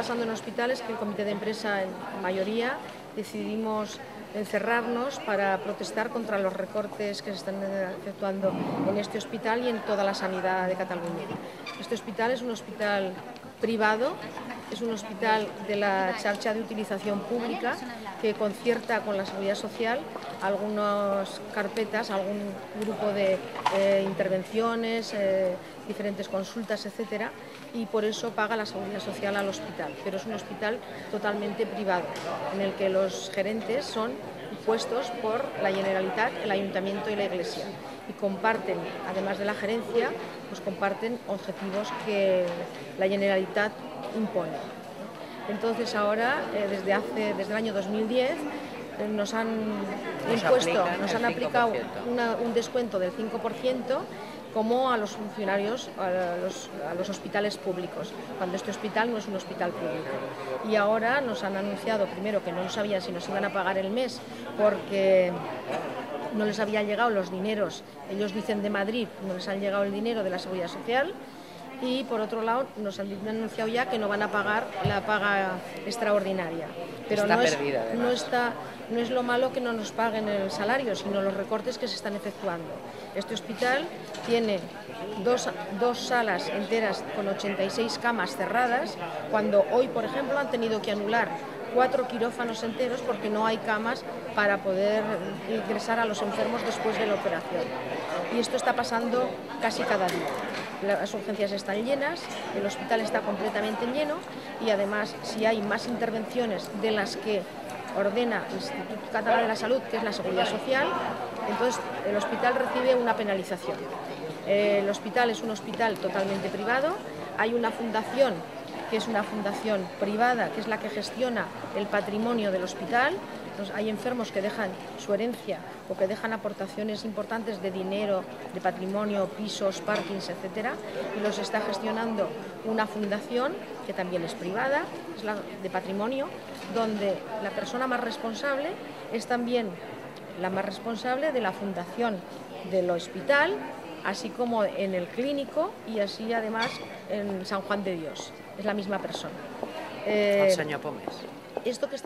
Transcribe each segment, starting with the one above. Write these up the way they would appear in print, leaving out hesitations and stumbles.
pasando en el hospital es que el comité de empresa, en mayoría, decidimos encerrarnos para protestar contra los recortes que se están efectuando en este hospital y en toda la sanidad de Cataluña. Este hospital es un hospital privado, es un hospital de la xarxa de utilización pública que concierta con la Seguridad Social algunas carpetas, algún grupo de intervenciones, diferentes consultas, etcétera, y por eso paga la Seguridad Social al hospital. Pero es un hospital totalmente privado, en el que los gerentes son puestos por la Generalitat, el Ayuntamiento y la Iglesia, y comparten, además de la gerencia, pues comparten objetivos que la Generalitat impone. Entonces ahora, desde el año 2010, nos han aplicado un descuento del 5% como a los funcionarios, a los hospitales públicos, cuando este hospital no es un hospital público. Y ahora nos han anunciado, primero, que no sabían si nos iban a pagar el mes porque no les había llegado los dineros, ellos dicen de Madrid, no les han llegado el dinero de la Seguridad Social. Y por otro lado nos han anunciado ya que no van a pagar la paga extraordinaria. Pero no es lo malo que no nos paguen el salario, sino los recortes que se están efectuando. Este hospital tiene dos salas enteras con 86 camas cerradas, cuando hoy, por ejemplo, han tenido que anular 4 quirófanos enteros porque no hay camas para poder ingresar a los enfermos después de la operación. Y esto está pasando casi cada día. Las urgencias están llenas, el hospital está completamente lleno y además, si hay más intervenciones de las que ordena el Instituto Català de la Salud, que es la Seguridad Social, entonces el hospital recibe una penalización. El hospital es un hospital totalmente privado, hay una fundación que es una fundación privada, que es la que gestiona el patrimonio del hospital. Entonces, hay enfermos que dejan su herencia o que dejan aportaciones importantes de dinero, de patrimonio, pisos, parkings, etcétera, y los está gestionando una fundación que también es privada, es la de patrimonio, donde la persona más responsable es también la más responsable de la fundación del hospital, así como en el clínico y así además en San Juan de Dios. Es la misma persona. El senyor Pomés. Esto que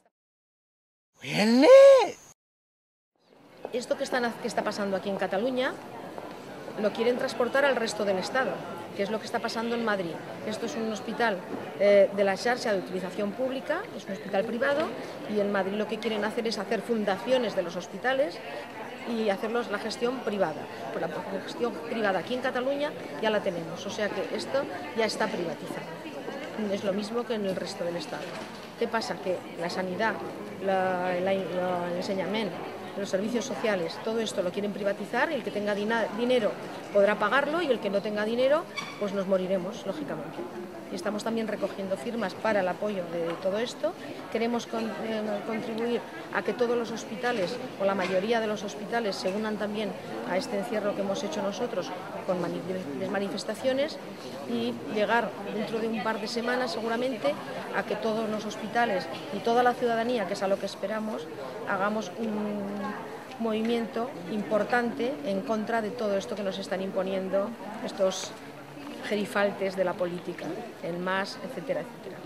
está pasando aquí en Cataluña lo quieren transportar al resto del Estado, que es lo que está pasando en Madrid. Esto es un hospital de la xarxa de utilización pública, es un hospital privado, y en Madrid lo que quieren hacer es hacer fundaciones de los hospitales y hacerlos la gestión privada. Pues la gestión privada aquí en Cataluña ya la tenemos, o sea que esto ya está privatizado. Es lo mismo que en el resto del Estado. ¿Qué pasa? Que la sanidad, el enseñamiento, los servicios sociales, todo esto lo quieren privatizar, y el que tenga dinero podrá pagarlo y el que no tenga dinero, pues nos moriremos, lógicamente. Y estamos también recogiendo firmas para el apoyo de todo esto. Queremos contribuir a que todos los hospitales, o la mayoría de los hospitales, se unan también a este encierro que hemos hecho nosotros con manifestaciones, y llegar dentro de un par de semanas seguramente a que todos los hospitales y toda la ciudadanía, que es a lo que esperamos, hagamos un movimiento importante en contra de todo esto que nos están imponiendo estos gerifaltes de la política, el MAS, etcétera, etcétera.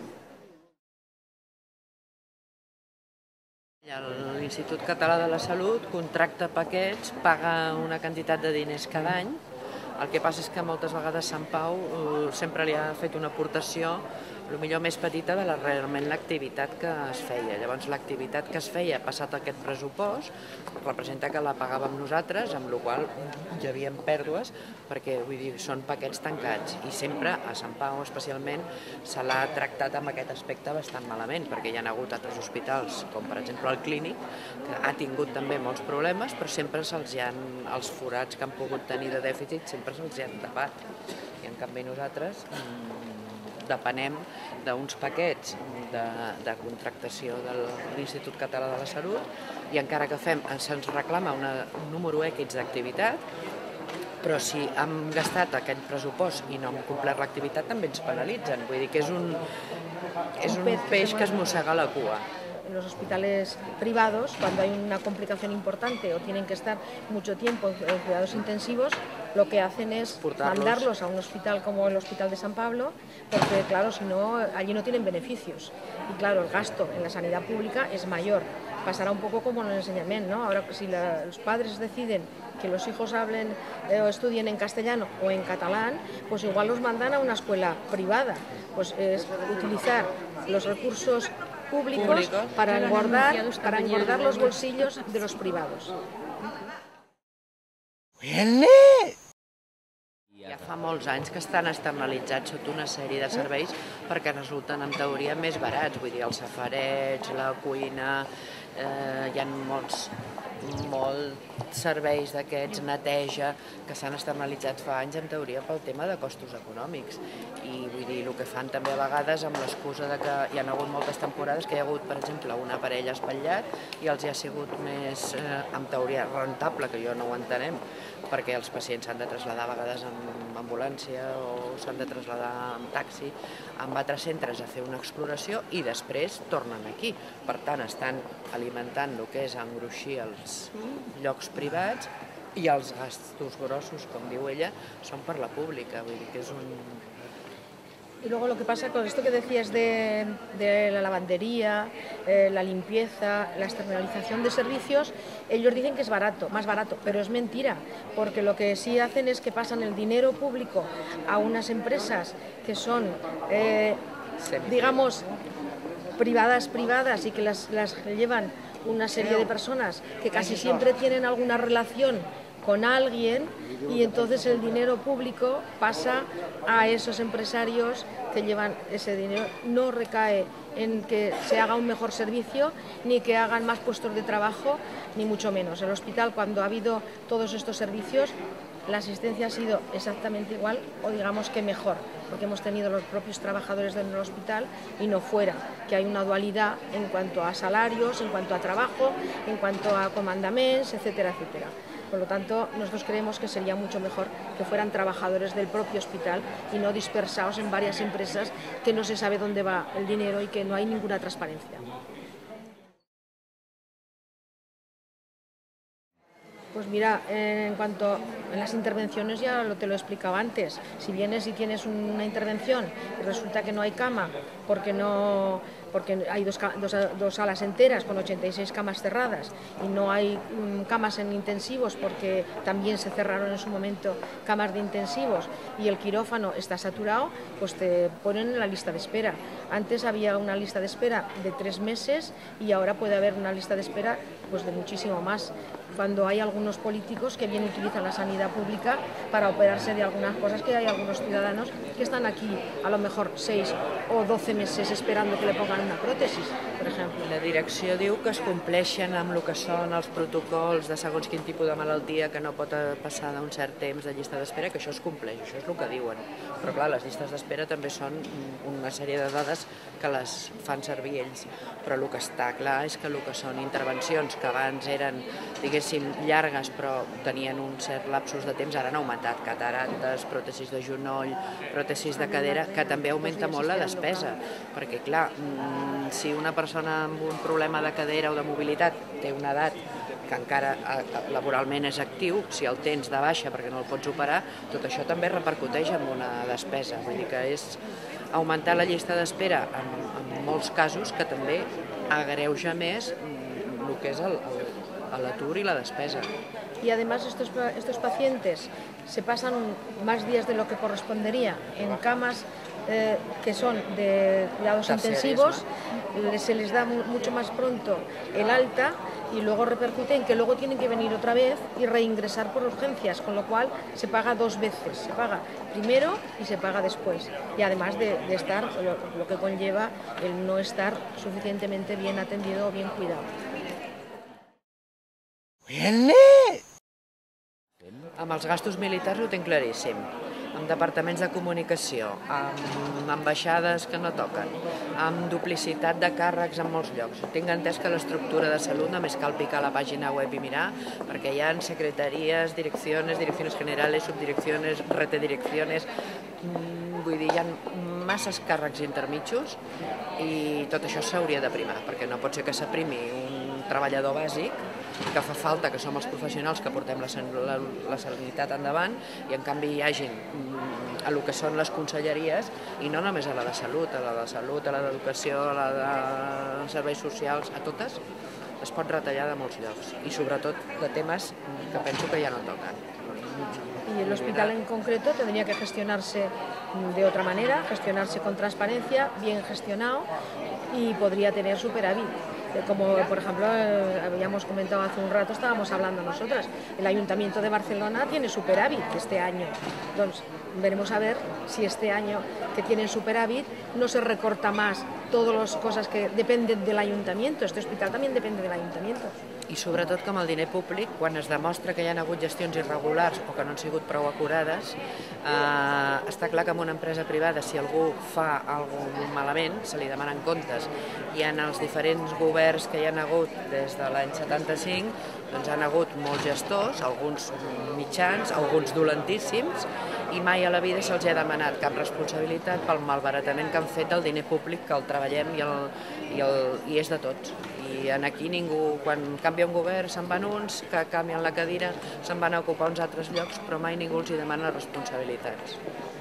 L'Institut Català de la Salut contracta paquets, paga una quantitat de diners cada any. El que passa és que moltes vegades Sant Pau sempre li ha fet una aportació potser més petita de realment l'activitat que es feia. Llavors, l'activitat que es feia passat aquest pressupost representa que la pagàvem nosaltres, amb la qual cosa hi havia pèrdues, perquè vull dir, són paquets tancats. I sempre, a Sant Pau especialment, se l'ha tractat amb aquest aspecte bastant malament, perquè hi ha hagut altres hospitals, com per exemple el Clínic, que ha tingut també molts problemes, però sempre els forats que han pogut tenir de dèficit sempre se'ls han tapat. I en canvi nosaltres depenem d'uns paquets de contractació de l'Institut Català de la Salut, i encara que se'ns reclama un número X d'activitat, però si hem gastat aquest pressupost i no hem complert l'activitat també ens penalitzen. Vull dir que és un peix que es mossega la cua. En los hospitales privados, cuando hay una complicación importante o tienen que estar mucho tiempo en cuidados intensivos, lo que hacen es Portarlos. mandarlos a un hospital como el Hospital de San Pablo, porque claro, si no, allí no tienen beneficios. Y claro, el gasto en la sanidad pública es mayor. Pasará un poco como en el enseñamiento, ¿no? Ahora, si los padres deciden que los hijos hablen o estudien en castellano o en catalán, pues igual los mandan a una escuela privada. Pues es utilizar los recursos públicos para engordar los bolsillos de los privados. Ja fa molts anys que estan externalitzats sota una sèrie de serveis perquè resulten, en teoria, més barats. Vull dir, el safareig, la cuina, hi ha molts serveis d'aquests, neteja, que s'han externalitzat fa anys, en teoria, pel tema de costos econòmics. I vull dir, el que fan també a vegades amb l'excusa de que hi ha hagut moltes temporades que hi ha hagut, per exemple, una parella espatllat i els hi ha sigut més, en teoria, rentable, que jo no ho entenem, perquè els pacients s'han de traslladar a vegades amb ambulància o s'han de traslladar amb taxi, amb altres centres a fer una exploració i després tornen aquí. Per tant, estan alimentant el que és engruixir els llocs privats i els gastos grossos, com diu ella, són per la pública. Vull dir que és un... Y luego lo que pasa con esto que decías de la lavandería, la limpieza, la externalización de servicios, ellos dicen que es barato, más barato, pero es mentira, porque lo que sí hacen es que pasan el dinero público a unas empresas que son, digamos, privadas y que las llevan una serie de personas que casi siempre tienen alguna relación con alguien, y entonces el dinero público pasa a esos empresarios que llevan ese dinero. No recae en que se haga un mejor servicio, ni que hagan más puestos de trabajo, ni mucho menos. El hospital, cuando ha habido todos estos servicios, la asistencia ha sido exactamente igual o digamos que mejor, porque hemos tenido los propios trabajadores del hospital y no fuera, que hay una dualidad en cuanto a salarios, en cuanto a trabajo, en cuanto a comandaments, etcétera, etcétera. Por lo tanto, nosotros creemos que sería mucho mejor que fueran trabajadores del propio hospital y no dispersados en varias empresas que no se sabe dónde va el dinero y que no hay ninguna transparencia. Pues mira, en cuanto a las intervenciones ya te lo he explicado antes. Si vienes y tienes una intervención y resulta que no hay cama porque hay dos salas enteras con 86 camas cerradas y no hay camas en intensivos porque también se cerraron en su momento camas de intensivos y el quirófano está saturado, pues te ponen en la lista de espera. Antes había una lista de espera de 3 meses y ahora puede haber una lista de espera pues de muchísimo más. Cuando hay algunos políticos que bien utilizan la sanidad pública para operarse de algunas cosas, que hay algunos ciudadanos que están aquí a lo mejor 6 o 12 meses esperando que le pongan una prótesis, per exemple. La direcció diu que es compleixen amb el que són els protocols de segons quin tipus de malaltia, que no pot passar d'un cert temps de llista d'espera, que això es compleix, això és el que diuen. Però clar, les llistes d'espera també són una sèrie de dades que les fan servir ells. Però el que està clar és que el que són intervencions que abans eren, diguéssim, llargues però tenien un cert lapsus de temps, ara han augmentat catarates, pròtesis de genoll, pròtesis de cadera, que també augmenta molt la despesa, perquè clar, si una persona amb un problema de cadera o de mobilitat té una edat que encara laboralment és actiu, si el tens de baixa perquè no el pots operar, tot això també repercuteix en una despesa. Vull dir que és augmentar la llista d'espera en molts casos que també agreuja més el que és l'atur y la despesa. Y además estos pacientes se pasan más días de lo que correspondería en camas que son de cuidados intensivos, se les da mucho más pronto el alta y luego repercute en que luego tienen que venir otra vez y reingresar por urgencias, con lo cual se paga 2 veces, se paga primero y se paga después. Y además de estar, lo que conlleva el no estar suficientemente bien atendido o bien cuidado. Amb els gastos militars ho tinc claríssim, amb departaments de comunicació, amb ambaixades que no toquen, amb duplicitat de càrrecs en molts llocs. Tinc entès que l'estructura de salut només cal picar a la pàgina web i mirar, perquè hi ha secretaries, direcciones generales, subdirecciones, retedirecciones, vull dir, hi ha masses càrrecs intermitjos i tot això s'hauria de primar, perquè no pot ser que s'aprimi un treballador bàsic que fa falta, que som els professionals que portem la sanitat endavant, i en canvi hi hagin a el que són les conselleries, i no només a la de salut, a la d'educació, a la de serveis socials, a totes, es pot retallar de molts llocs, i sobretot de temes que penso que ja no toquen. Y el hospital en concreto tendría que gestionarse de otra manera, gestionarse con transparencia, bien gestionado, y podría tener superávit. Como por ejemplo habíamos comentado hace un rato, estábamos hablando nosotras, el Ayuntamiento de Barcelona tiene superávit este año. Entonces veremos a ver si este año que tienen superávit no se recorta más todas las cosas que dependen del Ayuntamiento. Este hospital también depende del Ayuntamiento. I sobretot com el diner públic, quan es demostra que hi ha hagut gestions irregulars o que no han sigut prou acurades, està clar que en una empresa privada, si algú fa alguna cosa malament, se li demanen comptes. I en els diferents governs que hi ha hagut des de l'any 75, doncs han hagut molts gestors, alguns mitjans, alguns dolentíssims, i mai a la vida se'ls ha demanat cap responsabilitat pel malbaratament que han fet del diner públic, que el treballem i és de tots. I aquí ningú, quan canvia un govern, se'n van uns, que canvien la cadira, se'n van a ocupar uns altres llocs, però mai ningú els hi demana responsabilitats.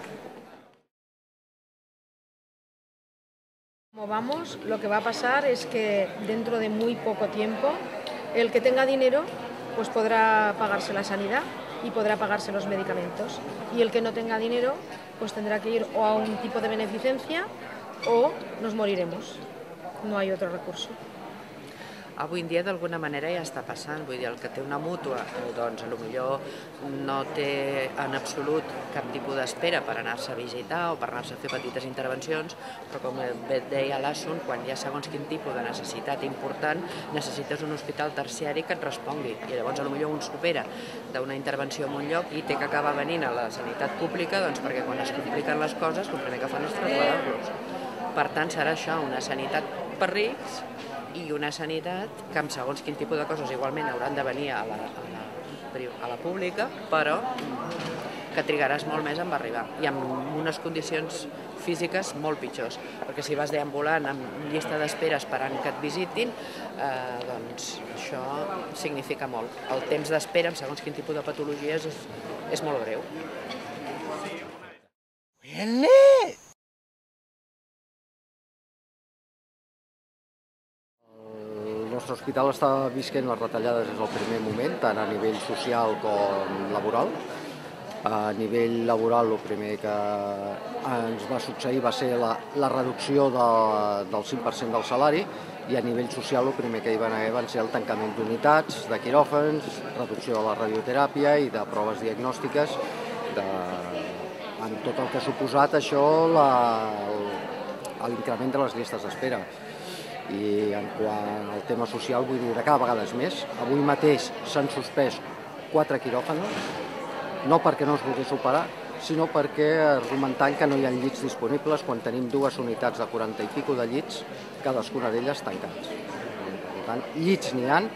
Como vamos, lo que va a pasar es que dentro de muy poco tiempo, el que tenga dinero pues podrá pagarse la sanidad y podrá pagarse los medicamentos. Y el que no tenga dinero pues tendrá que ir o a un tipo de beneficencia o nos moriremos. No hay otro recurso. Avui en dia d'alguna manera ja està passant, vull dir, el que té una mútua, doncs potser no té en absolut cap tipus d'espera per anar-se a visitar o per anar-se a fer petites intervencions, però com bé deia l'Assun, quan hi ha segons quin tipus de necessitat important, necessites un hospital terciari que et respongui, i llavors potser un supera d'una intervenció en un lloc i té que acabar venint a la sanitat pública, doncs perquè quan es compliquen les coses, el primer que fan és traslladar-los. Per tant, serà això, una sanitat per rics, i una sanitat que amb segons quin tipus de coses igualment hauran de venir a la pública, però que trigaràs molt més en arribar i amb unes condicions físiques molt pitjors, perquè si vas deambulant amb llista d'espera esperant que et visitin, doncs això significa molt. El temps d'espera amb segons quin tipus de patologies és molt greu. El nostre hospital està visquent les retallades des del primer moment, tant a nivell social com laboral. A nivell laboral, el primer que ens va succeir va ser la reducció del 5% del salari, i a nivell social el primer que hi van haver van ser el tancament d'unitats, de quiròfans, reducció de la radioteràpia i de proves diagnòstiques, amb tot el que ha suposat això l'increment de les llistes d'espera. I en quant al tema social, vull dir, de cada vegada és més. Avui mateix s'han suspès 4 quiròfans, no perquè no es volgués operar, sinó perquè argumentant que no hi ha llits disponibles quan tenim 2 unitats de 40 i pico de llits, cadascuna d'elles tancats. Per tant, llits n'hi ha,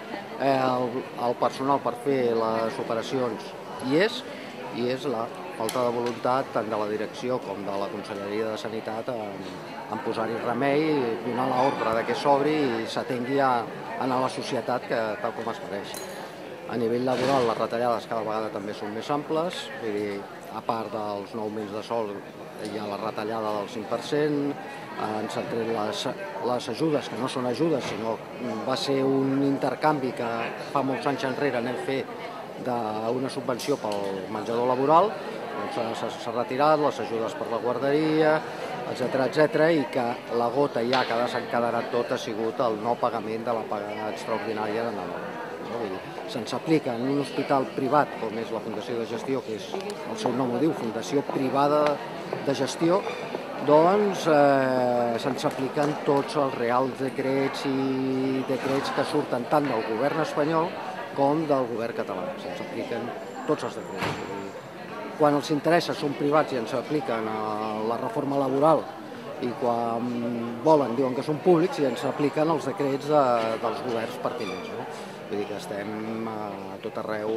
el personal per fer les operacions hi és, i és la falta de voluntat tant de la direcció com de la Conselleria de Sanitat en posar-hi remei, donar l'ordre que s'obri i s'atengui a la societat tal com es mereix. A nivell laboral, les retallades cada vegada també són més amples, vull dir, a part dels 9 mesos de sol hi ha la retallada del 5%, ens han tret les ajudes, que no són ajudes, sinó va ser un intercanvi que fa molts anys enrere anem a fer d'una subvenció pel menjador laboral, doncs s'ha retirat, les ajudes per la guarderia, etc., i que la gota ja que ha desencadenat tot ha sigut el no pagament de la paga extraordinària de Nadal. Se'ns aplica en un hospital privat, com és la Fundació de Gestió, que és el seu nom ho diu, Fundació Privada de Gestió, doncs se'ns apliquen tots els reals decrets i decrets que surten tant del govern espanyol com del govern català. Se'ns apliquen tots els decrets. Quan els interessa són privats i ens apliquen la reforma laboral, i quan volen diuen que són públics i ens apliquen els decrets dels governs pertinents. Vull dir que estem a tot arreu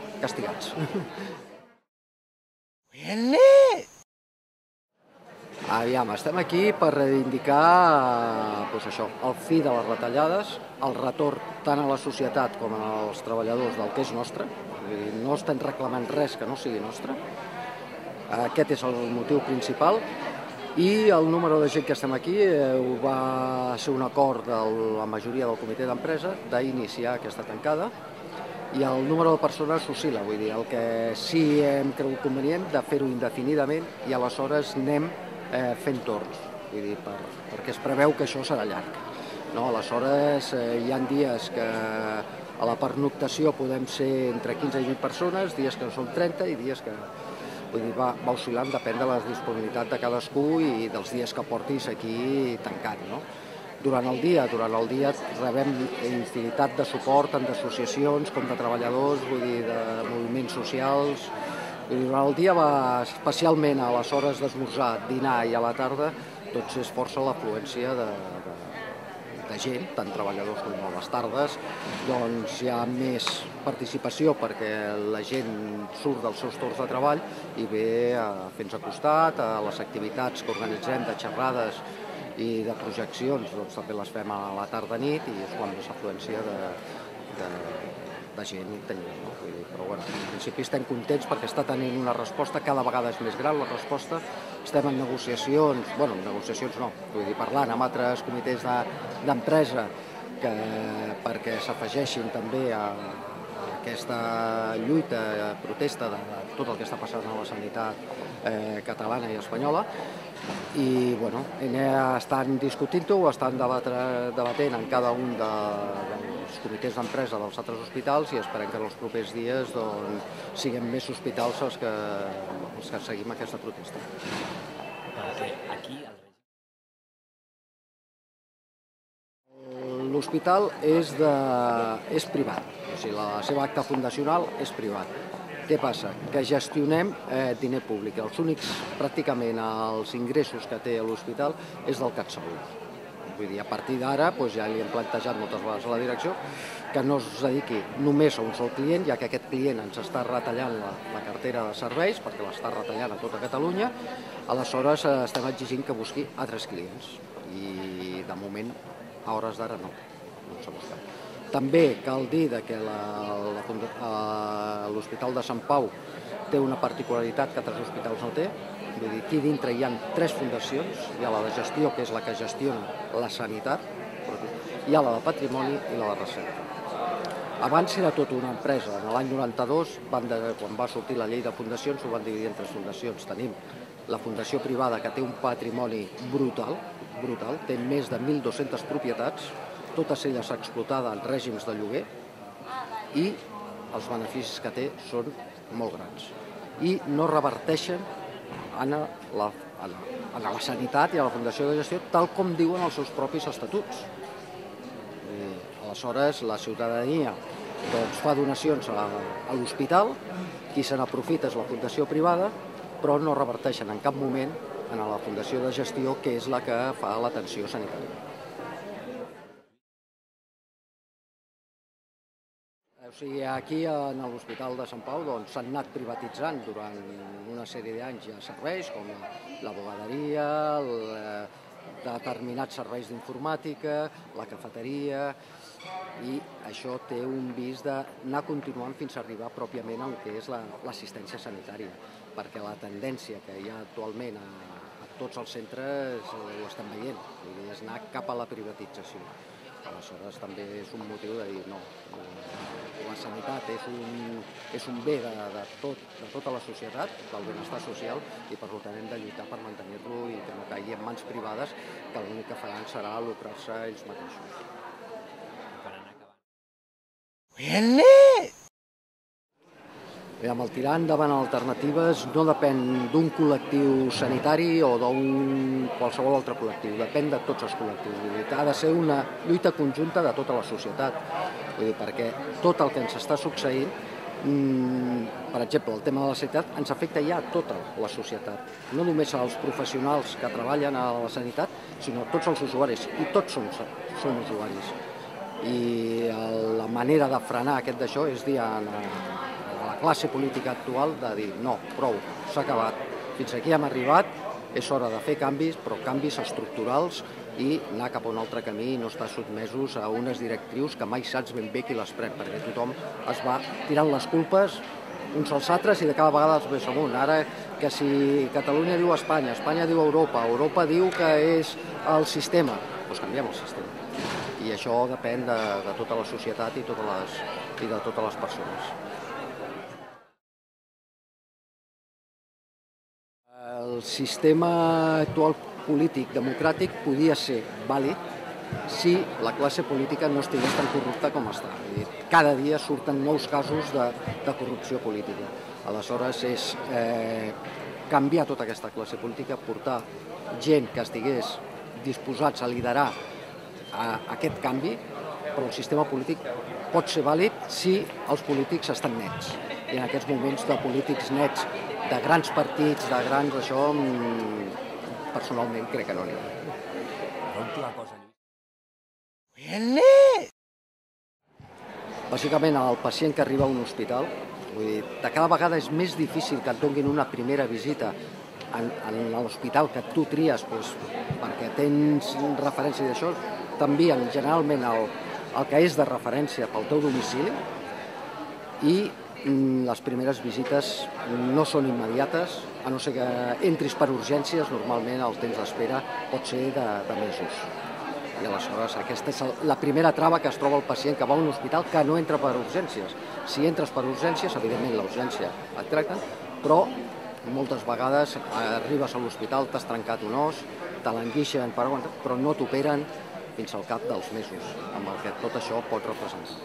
castigats. Aviam, estem aquí per reivindicar això, el fi de les retallades, el retorn tant a la societat com als treballadors del que és nostre. No estem reclamant res que no sigui nostre. Aquest és el motiu principal. I el número de gent que estem aquí va ser un acord de la majoria del comitè d'empresa d'iniciar aquesta tancada, i el número de persones oscil·la, vull dir, el que sí hem cregut convenient de fer-ho indefinidament i aleshores anem fent torns, vull dir, perquè es preveu que això serà llarg. Aleshores hi ha dies que a la pernoctació podem ser entre 15 i 20 persones, dies que en són 30 i dies que va oscil·lant, depèn de la disponibilitat de cadascú i dels dies que portis aquí tancant. Durant el dia rebem infinitat de suport tant d'associacions com de treballadors, vull dir, de moviments socials. Durant el dia, especialment a les hores d'esmorzar, dinar i a la tarda, doncs és força l'afluència de gent, tant treballadors com a les tardes, doncs hi ha més participació perquè la gent surt dels seus torns de treball i ve a fer-nos costat, a les activitats que organitzem de xerrades i de projeccions, doncs també les fem a la tarda-nit i és quan més afluència de gent tenim. Però bueno, en principi estem contents perquè està tenint una resposta, cada vegada és més gran la resposta. Estem en negociacions, bueno, negociacions no, vull dir, parlant amb altres comitès d'empresa perquè s'afegeixin també a aquesta lluita, protesta de tot el que està passant a la sanitat catalana i espanyola. I bueno, estan discutint-ho, estan debatent en cada un dels comitès d'empresa dels altres hospitals i esperem que en els propers dies siguem més hospitals els que seguim aquesta protesta. L'hospital és privat, o sigui, la seva acta fundacional és privat. Què passa? Que gestionem diner públic. Els únics, pràcticament, els ingressos que té l'hospital és del CatSalut. Vull dir, a partir d'ara ja li hem plantejat moltes vegades a la direcció que no es dediqui només a un sol client, ja que aquest client ens està retallant la cartera de serveis, perquè l'està retallant a tota Catalunya, aleshores estem exigint que busqui altres clients. I, de moment, a hores d'ara no s'ha buscat. També cal dir que l'Hospital de Sant Pau té una particularitat que altres hospitals no té. Vull dir, aquí dintre hi ha 3 fundacions. Hi ha la de gestió, que és la que gestiona la sanitat, hi ha la de patrimoni i la de recerca. Abans era tota una empresa. En l'any 92, quan va sortir la llei de fundacions, ho van dividir en 3 fundacions. Tenim la fundació privada, que té un patrimoni brutal, té més de 1.200 propietats, totes elles explotades en règims de lloguer, i els beneficis que té són molt grans. I no reverteixen en la sanitat i a la Fundació de Gestió, tal com diuen els seus propis estatuts. Aleshores, la ciutadania fa donacions a l'hospital, qui se n'aprofita és la fundació privada, però no reverteixen en cap moment en la Fundació de Gestió, que és la que fa l'atenció sanitària. O sigui, aquí en l'Hospital de Sant Pau s'han anat privatitzant durant una sèrie d'anys ja serveis com la bugaderia, determinats serveis d'informàtica, la cafeteria, i això té un vis d'anar continuant fins a arribar pròpiament al que és l'assistència sanitària, perquè la tendència que hi ha actualment a tots els centres ho estem veient, és anar cap a la privatització. Aleshores també és un motiu de dir no, la sanitat és un bé de tota la societat, del benestar social, i per tant hem de lluitar per mantenir-lo i que no caigui en mans privades, que l'únic que faran serà lucrar-se ells mateixos. El tirar endavant alternatives no depèn d'un col·lectiu sanitari o d'un qualsevol altre col·lectiu, depèn de tots els col·lectius. Ha de ser una lluita conjunta de tota la societat, perquè tot el que ens està succeint, per exemple, el tema de la sanitat, ens afecta ja a tota la societat, no només als professionals que treballen a la sanitat, sinó a tots els usuaris, i tots som usuaris. I la manera de frenar aquest d'això és dir a la classe política actual de dir no, prou, s'ha acabat, fins aquí hem arribat És hora de fer canvis, però canvis estructurals i anar cap a un altre camí i no estar sotmesos a unes directrius que mai saps ben bé qui les pren, perquè tothom es va tirant les culpes uns als altres i de cada vegada els més amunt. Ara que si Catalunya diu Espanya, Espanya diu Europa, Europa diu que és el sistema, doncs canviem el sistema. I això depèn de tota la societat i de totes les persones. El sistema actual polític democràtic podia ser vàlid si la classe política no estigués tan corrupta com està. Cada dia surten nous casos de corrupció política. Aleshores és canviar tota aquesta classe política, portar gent que estigués disposats a liderar aquest canvi, però el sistema polític pot ser vàlid si els polítics estan nets. I en aquests moments de polítics nets, de grans partits, de grans... Això, personalment, crec que no n'hi ha. L'última cosa, Bàsicament, el pacient que arriba a un hospital, de cada vegada és més difícil que et donin una primera visita en l'hospital que tu tries perquè tens referència d'això, t'envien generalment el que és de referència pel teu domicili i les primeres visites no són immediates, a no ser que entris per urgències, normalment el temps d'espera pot ser de mesos. I aleshores aquesta és la primera trava que es troba el pacient que va a un hospital que no entra per urgències. Si entres per urgències, evidentment la urgència et tracten, però moltes vegades arribes a l'hospital, t'has trencat un os, te l'enguixen, però no t'operen fins al cap dels mesos, amb el que tot això pot representar.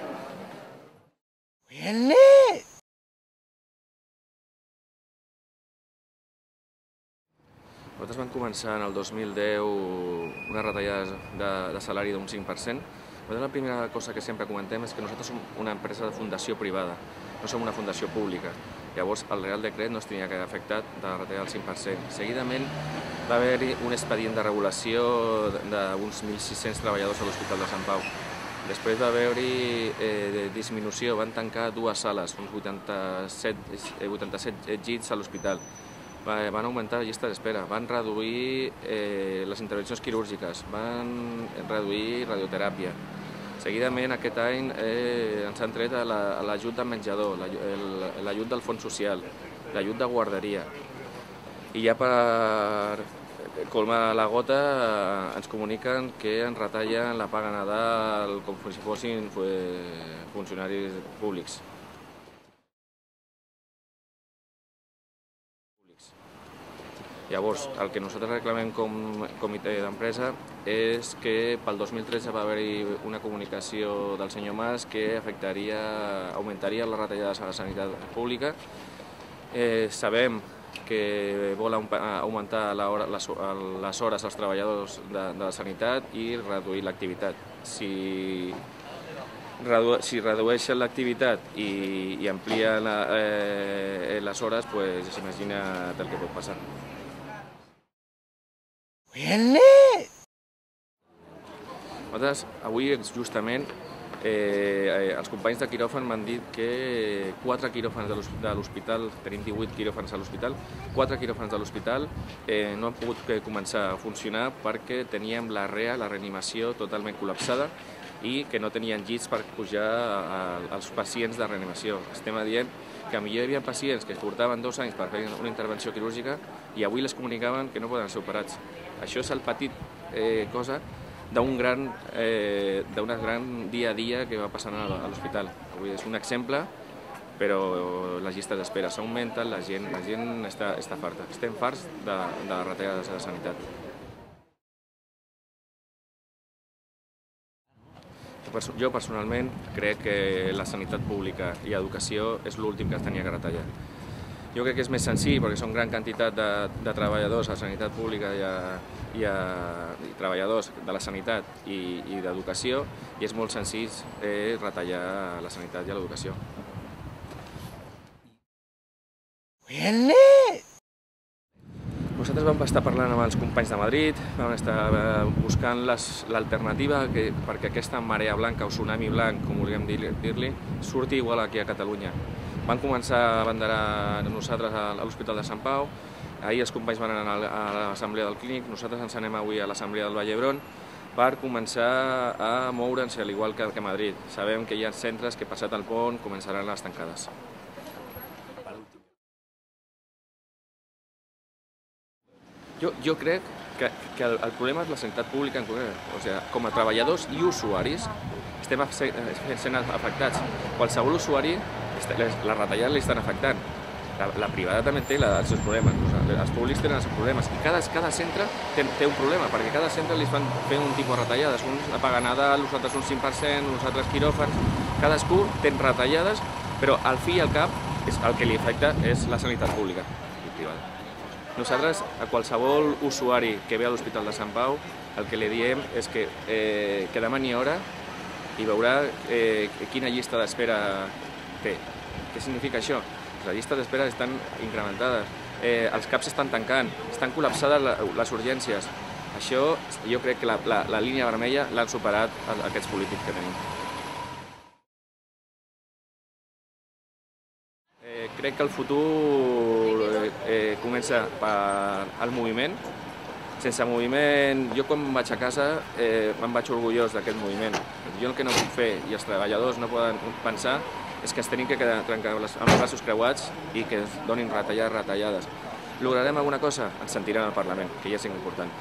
Nosaltres vam començar en el 2010 una retallada de salari d'un 5%. La primera cosa que sempre comentem és que nosaltres som una empresa de fundació privada, no som una fundació pública. Llavors, el Real Decret no es tenia que haver afectat de retallar el 5%. Seguidament va haver-hi un expedient de regulació d'uns 1.600 treballadors a l'Hospital de Sant Pau. Després va haver-hi disminució, van tancar 2 sales, uns 87 llits a l'hospital. Van augmentar la llista d'espera, van reduir les intervencions quirúrgiques, van reduir radioteràpia. Seguidament, aquest any ens han tret l'ajut de menjador, l'ajut del fons social, l'ajut de guarderia. I ja per colmar la gota ens comuniquen que ens retallen la paga Nadal com si fossin funcionaris públics. Llavors, el que nosaltres reclamem com a comitè d'empresa és que pel 2013 va haver-hi una comunicació del senyor Mas que augmentaria les retallades a la sanitat pública. Sabem que vol augmentar les hores als treballadors de la sanitat i reduir l'activitat. Si redueixen l'activitat i amplien les hores, s'imagina el que pot passar. Nosaltres, avui, justament, els companys de quiròfan m'han dit que 4 quiròfans de l'hospital, tenim 18 quiròfans a l'hospital, 4 quiròfans de l'hospital no han pogut començar a funcionar perquè teníem la reanimació totalment col·lapsada i que no tenien llits per pujar als pacients de reanimació. Estem dient que potser hi havia pacients que portaven 2 anys per fer una intervenció quirúrgica i avui les comunicaven que no poden ser operats. Això és el petit cosa d'un gran dia a dia que va passant a l'hospital. Avui és un exemple, però les llistes d'espera s'augmenten, la gent està farta. Estem farts de retallades a la sanitat. Jo personalment crec que la sanitat pública i educació és l'últim que es tenia que retallar. Jo crec que és més senzill perquè són gran quantitat de treballadors a la sanitat pública i treballadors de la sanitat i d'educació i és molt senzill retallar la sanitat i l'educació. Nosaltres vam estar parlant amb els companys de Madrid, vam estar buscant l'alternativa perquè aquesta marea blanca o tsunami blanc, com vulguem dir-li, surti igual aquí a Catalunya. Van començar a banderar nosaltres a l'Hospital de Sant Pau, ahir els companys van anar a l'assemblea del Clínic, nosaltres ens anem avui a l'assemblea del Vall d'Hebron per començar a moure'ns, al igual que a Madrid. Sabem que hi ha centres que passat el pont començaran les tancades. Jo crec que el problema és la sanitat pública en concret. O sigui, com a treballadors i usuaris estem sent afectats. Qualsevol usuari, les retallades li estan afectant. La privada també té els seus problemes, els públics tenen els seus problemes i cada centre té un problema, perquè cada centre li fan fer un tipus de retallades. Uns paguen Nadal, uns altres un 5%, uns altres quiròfans. Cadascú té retallades, però al fi i al cap el que li afecta és la sanitat pública i privada. Nosaltres, a qualsevol usuari que ve a l'Hospital de Sant Pau, el que li diem és que demani hora i veurà quina llista d'espera té. Què significa això? Les llistes d'espera estan incrementades, els CAPs estan tancant, estan col·lapsades les urgències. Això jo crec que la línia vermella l'han superat aquests polítics que tenim. Crec que el futur comença pel moviment. Sense moviment, jo quan vaig a casa me'n vaig orgullós d'aquest moviment. Jo el que no puc fer, i els treballadors no poden pensar, és que es tenim que trencar amb els braços creuats i que es donin retallades. Lograrem alguna cosa? Ens sentirem al Parlament, que ja és important.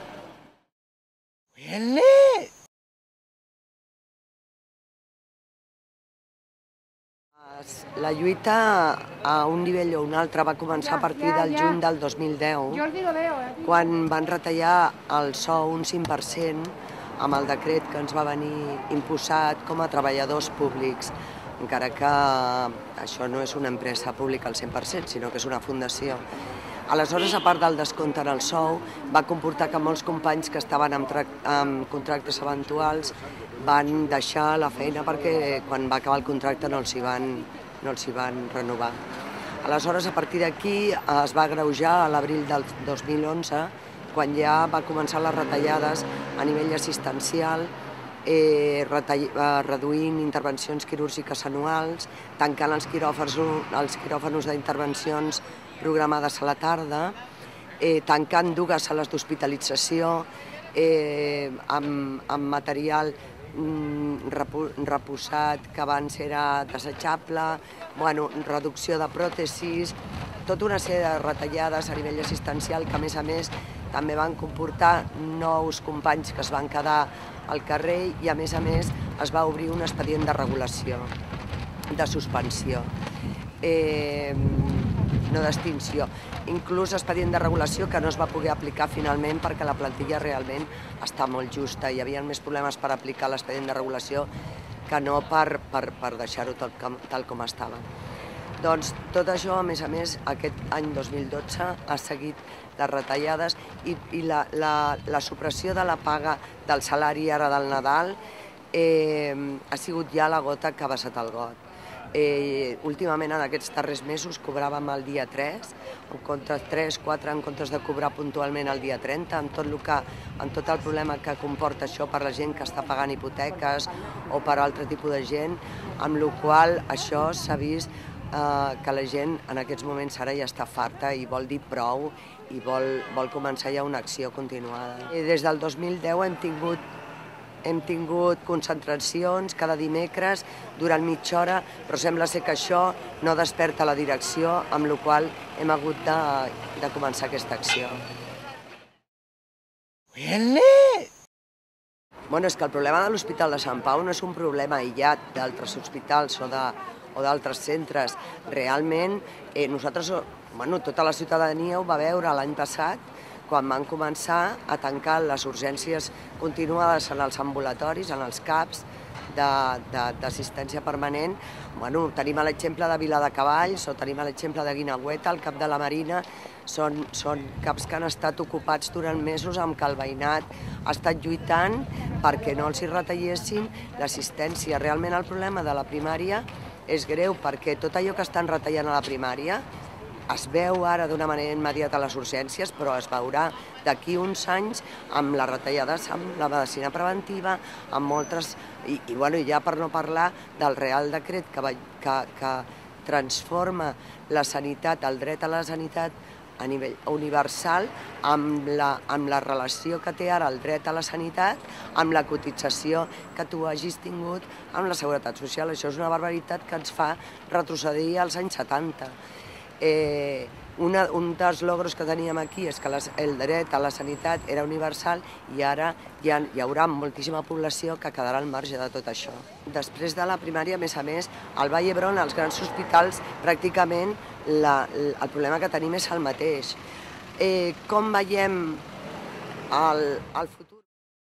La lluita a un nivell o un altre va començar a partir del juny del 2010, quan van retallar el sou un 5% amb el decret que ens va venir imposat com a treballadors públics, encara que això no és una empresa pública al 100%, sinó que és una fundació. Aleshores, a part del descompte en el sou, va comportar que molts companys que estaven amb contractes eventuals van deixar la feina perquè quan va acabar el contracte no els hi van renovar. Aleshores, a partir d'aquí es va agreujar a l'abril del 2011, quan ja va començar les retallades a nivell assistencial, reduint intervencions quirúrgiques anuals, tancant els quiròfans d'intervencions programades a la tarda, tancant 2 sales d'hospitalització amb material reposat que abans era desitjable, reducció de pròtesis, tota una sèrie de retallades a nivell assistencial que, a més, també van comportar nous companys que es van quedar al carrer i, a més, es va obrir un expedient de regulació, de suspensió, no d'extinció. Inclús expedient de regulació que no es va poder aplicar finalment perquè la plantilla realment està molt justa. Hi havia més problemes per aplicar l'expedient de regulació que no per deixar-ho tal com estava. Doncs tot això, a més, aquest any 2012 ha seguit les retallades i la supressió de la paga del salari ara del Nadal ha sigut ja la gota que ha vessat el got. Últimament, en aquests darrers mesos, cobràvem el dia 3, en comptes 3, 4, en comptes de cobrar puntualment el dia 30, amb tot el problema que comporta això per la gent que està pagant hipoteques o per altre tipus de gent, amb la qual això s'ha vist que la gent en aquests moments ara ja està farta i vol dir prou i vol començar ja una acció continuada. Des del 2010 hem tingut concentracions cada dimecres durant mitja hora, però sembla ser que això no desperta la direcció, amb la qual hem hagut de començar aquesta acció. És que el problema de l'Hospital de Sant Pau no és un problema aïllat d'altres hospitals o d'altres centres. Realment, nosaltres, tota la ciutadania ho va veure l'any passat, quan van començar a tancar les urgències continuades en els ambulatoris, en els CAPs d'assistència permanent. Tenim l'exemple de Viladecavalls o tenim l'exemple de Guinagüeta, el CAP de la Marina. Són CAPs que han estat ocupats durant mesos amb què el veïnat ha estat lluitant perquè no els hi retallessin l'assistència. Realment el problema de la primària és greu perquè tot allò que estan retallant a la primària es veu ara d'una manera immediata a les urgències, però es veurà d'aquí uns anys amb les retallades, amb la medicina preventiva, amb moltes... I ja per no parlar del Real Decret que transforma la sanitat, el dret a la sanitat a nivell universal amb la relació que té ara el dret a la sanitat, amb la cotització que tu hagis tingut amb la Seguretat Social. Això és una barbaritat que ens fa retrocedir als anys 70. Un dels logros que teníem aquí és que el dret a la sanitat era universal i ara hi haurà moltíssima població que quedarà al marge de tot això. Després de la primària, a més, al Vall d'Hebron, als grans hospitals, pràcticament el problema que tenim és el mateix. Com veiem el futur?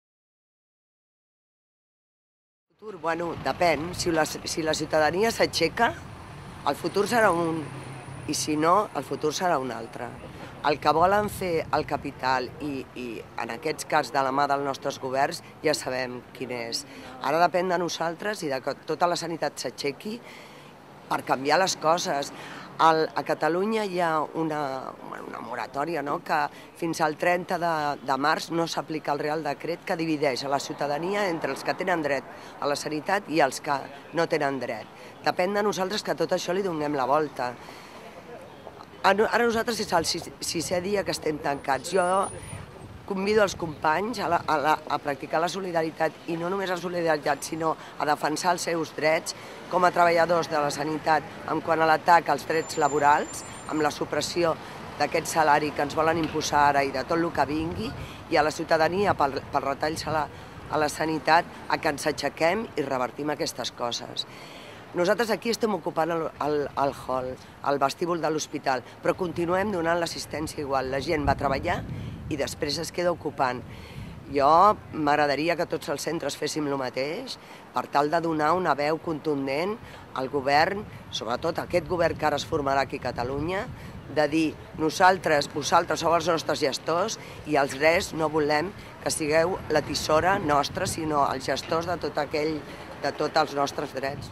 Bueno, depèn. Si la ciutadania s'aixeca, el futur serà un, i si no, el futur serà un altre. El que volen fer el capital i en aquests cas de la mà dels nostres governs ja sabem quin és. Ara depèn de nosaltres i de que tota la sanitat s'aixequi per canviar les coses. A Catalunya hi ha una moratòria, que fins al 30 de març no s'aplica el Real Decret que divideix a la ciutadania entre els que tenen dret a la sanitat i els que no tenen dret. Depèn de nosaltres que a tot això li donem la volta. Ara nosaltres és el 6è dia que estem tancats. Jo convido els companys a practicar la solidaritat, i no només la solidaritat, sinó a defensar els seus drets com a treballadors de la sanitat en quant a l'atac als drets laborals, amb la supressió d'aquest salari que ens volen imposar ara i de tot el que vingui, i a la ciutadania per retalls a la sanitat a que ens aixequem i revertim aquestes coses. Nosaltres aquí estem ocupant el hall, el vestíbul de l'hospital, però continuem donant l'assistència igual. La gent va treballar i després es queda ocupant. Jo m'agradaria que tots els centres féssim el mateix per tal de donar una veu contundent al govern, sobretot aquest govern que ara es formarà aquí a Catalunya, de dir vosaltres sou els nostres gestors i els res no volem que sigueu la tisora nostra, sinó els gestors de tots els nostres drets.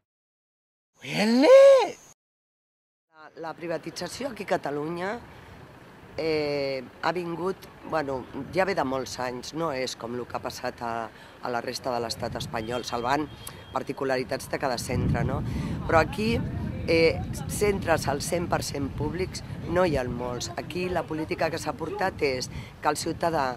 La privatització aquí a Catalunya ha vingut, ja ve de molts anys, no és com el que ha passat a la resta de l'estat espanyol, salvant particularitats de cada centre, no? Però aquí centres al 100% públics no hi ha molts. Aquí la política que s'ha portat és que el ciutadà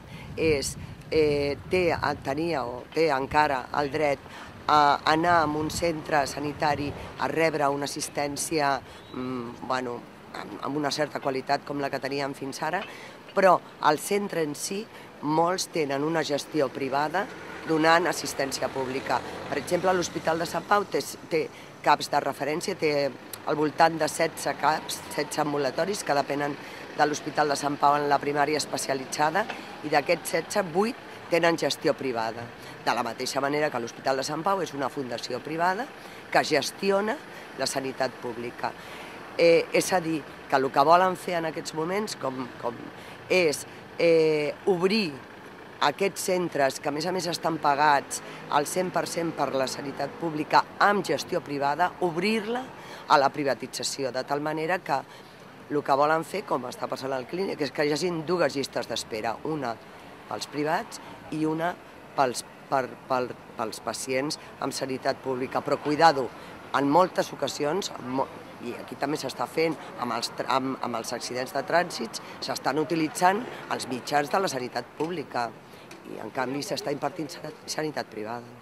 té encara el dret a anar a un centre sanitari a rebre una assistència amb una certa qualitat com la que teníem fins ara, però al centre en si molts tenen una gestió privada donant assistència pública. Per exemple, l'Hospital de Sant Pau té CAPs de referència, té al voltant de 16 CAPs, 16 ambulatoris que depenen de l'Hospital de Sant Pau en la primària especialitzada, i d'aquests 16, 8 tenen gestió privada. De la mateixa manera que l'Hospital de Sant Pau és una fundació privada que gestiona la sanitat pública. És a dir, que el que volen fer en aquests moments és obrir aquests centres, que a més estan pagats al 100% per la sanitat pública amb gestió privada, obrir-la a la privatització, de tal manera que el que volen fer, com està passant al Clínic, és que hi hagi dues llistes d'espera, una pels privats i una pels pacients amb sanitat pública. Però cuidado, en moltes ocasions, i aquí també s'està fent amb els accidents de trànsit, s'estan utilitzant els mitjans de la sanitat pública i en canvi s'està impartint sanitat privada.